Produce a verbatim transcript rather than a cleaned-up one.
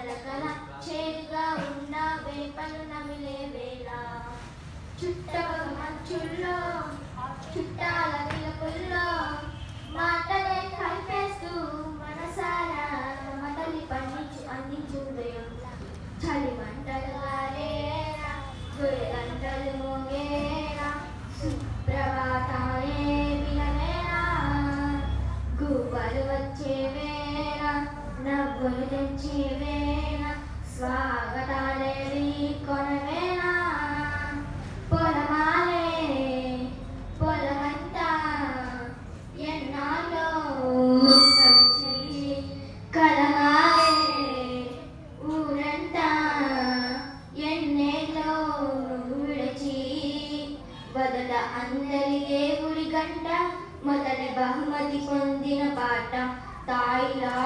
కలకల చేరుగా ఉన్న వేపలు నమిలే వేళ చుట్టపగ మంచుల్లో చుట్టాల పిలుపుల్లో మాటలే కలిపేస్తూ మనసారా మతలి పండించు అందించు ఉదయం చలి మంటలు గారేరా గుడి గంటలు మోగేరా సుప్రభాతాలే వినవేరా గువ్వలు వచ్చే వేళ నవ్వులు తెచ్చే వేళ స్వాగతాలే కొనవేళ పొలమాలే పొలమంతా ఎన్నాళ్ళో కలిసి కలమాలే ఊరంతా ఎన్నేళ్ళో విడిచి వదల అందరి దేవుడి గంట మొదటి బహుమతి పొందిన పాట తాయిలా